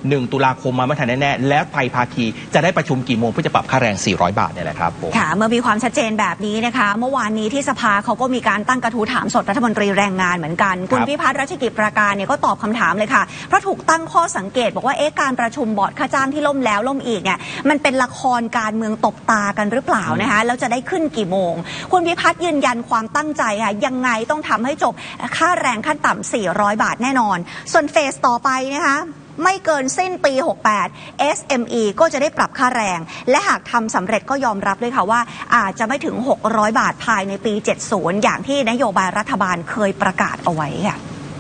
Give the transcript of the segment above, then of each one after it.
1 ตุลาคมมาไม่ทันแน่ๆแล้วไตรภาคีจะได้ประชุมกี่โมงเพื่อจะปรับค่าแรง400 บาทเนี่ยแหละครับค่ะเมื่อมีความชัดเจนแบบนี้นะคะเมื่อวานนี้ที่สภาเขาก็มีการตั้งกระทู้ถามสดรัฐมนตรีแรงงานเหมือนกันคุณพิพัฒน์รัชกิจประการเนี่ยก็ตอบคำถามเลยค่ะเพราะถูกตั้งข้อสังเกตบอกว่าการประชุมบอร์ดค่าจ้างที่ล่มแล้วล่มอีกเนี่ยมันเป็นละครการเมืองตบตากันหรือเปล่านะคะแล้วจะได้ขึ้นกี่โมงคุณพิพัฒน์ยืนยันความตั้งใจค่ะยังไงต้องทำให้จบค่าแรงขั้นต่ำ400 บาทแน่นอนส่วนเฟสต่อไปนะคะไม่เกินสิ้นปี68 SME ก็จะได้ปรับค่าแรงและหากทำสำเร็จก็ยอมรับด้วยค่ะว่าอาจจะไม่ถึง600 บาทภายในปี70อย่างที่นโยบายรัฐบาลเคยประกาศเอาไว้ค่ะ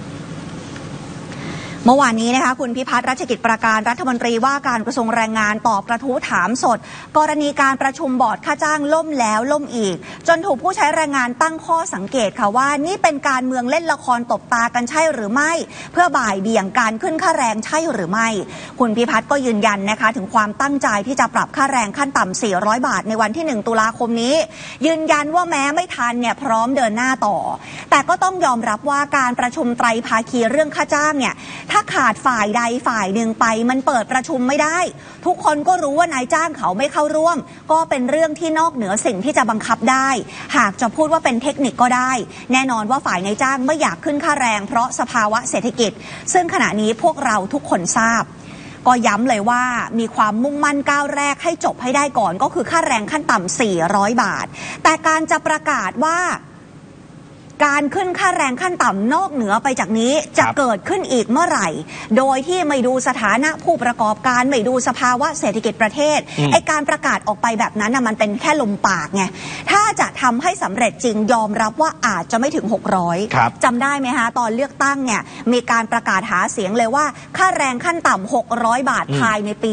เมื่อวานนี้นะคะคุณพิพัฒน์รัชกิจประการรัฐมนตรีว่าการกระทรวงแรงงานตอบกระทู้ถามสดกรณีการประชุมบอร์ดค่าจ้างล่มแล้วล่มอีกจนถูกผู้ใช้แรงงานตั้งข้อสังเกตค่ะว่านี่เป็นการเมืองเล่นละครตบตากันใช่หรือไม่เพื่อบ่ายเบี่ยงการขึ้นค่าแรงใช่หรือไม่คุณพิพัฒน์ก็ยืนยันนะคะถึงความตั้งใจที่จะปรับค่าแรงขั้นต่ำ400 บาทในวันที่1 ตุลาคมนี้ยืนยันว่าแม้ไม่ทันเนี่ยพร้อมเดินหน้าต่อแต่ก็ต้องยอมรับว่าการประชุมไตรภาคีเรื่องค่าจ้างเนี่ยถ้าขาดฝ่ายใดฝ่ายหนึ่งไปมันเปิดประชุมไม่ได้ทุกคนก็รู้ว่านายจ้างเขาไม่เข้าร่วมก็เป็นเรื่องที่นอกเหนือสิ่งที่จะบังคับได้หากจะพูดว่าเป็นเทคนิคก็ได้แน่นอนว่าฝ่ายนายจ้างไม่อยากขึ้นค่าแรงเพราะสภาวะเศรษฐกิจซึ่งขณะนี้พวกเราทุกคนทราบก็ย้ำเลยว่ามีความมุ่งมั่นก้าวแรกให้จบให้ได้ก่อนก็คือค่าแรงขั้นต่ำ400 บาทแต่การจะประกาศว่าการขึ้นค่าแรงขั้นต่ำนอกเหนือไปจากนี้จะเกิดขึ้นอีกเมื่อไหร่โดยที่ไม่ดูสถานะผู้ประกอบการไม่ดูสภาวะเศรษฐกิจประเทศไอ้การประกาศออกไปแบบนั้นมันเป็นแค่ลมปากไงถ้าจะทำให้สำเร็จจริงยอมรับว่าอาจจะไม่ถึง600จำได้ไหมคะตอนเลือกตั้งเนี่ยมีการประกาศหาเสียงเลยว่าค่าแรงขั้นต่ำ600 บาทภายในปี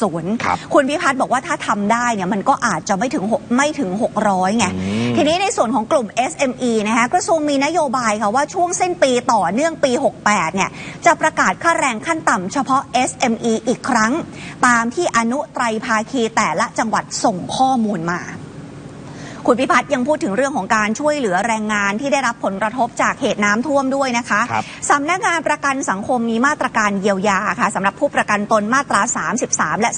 70คุณพิพัฒน์บอกว่าถ้าทำได้เนี่ยมันก็อาจจะไม่ถึง600ไงทีนี้ในส่วนของกลุ่ม SME นะคะกระทรวงมีนโยบายค่ะว่าช่วงสิ้นปีต่อเนื่องปี68เนี่ยจะประกาศค่าแรงขั้นต่ำเฉพาะ SME อีกครั้งตามที่อนุไตรภาคีแต่ละจังหวัดส่งข้อมูลมาคุณพิพัฒน์ยังพูดถึงเรื่องของการช่วยเหลือแรงงานที่ได้รับผลกระทบจากเหตุน้ำท่วมด้วยนะคะสำนักงานประกันสังคมมีมาตรการเยียวยาค่ะสำหรับผู้ประกันตนมาตรา33และ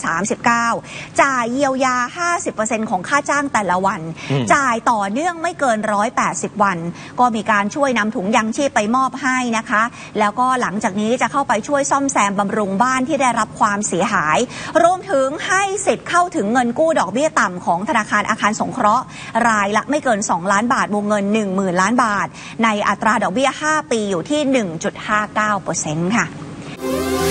39จ่ายเยียวยา 50% ของค่าจ้างแต่ละวันจ่ายต่อเนื่องไม่เกิน180 วันก็มีการช่วยนำถุงยังชีพไปมอบให้นะคะแล้วก็หลังจากนี้จะเข้าไปช่วยซ่อมแซมบำรุงบ้านที่ได้รับความเสียหายรวมถึงให้สิทธิ์เข้าถึงเงินกู้ดอกเบี้ยต่ำของธนาคารอาคารสงเคราะห์รายละไม่เกิน2 ล้านบาทวงเงิน 10,000 ล้านบาทในอัตราดอกเบี้ย5 ปีอยู่ที่ 1.59% ค่ะ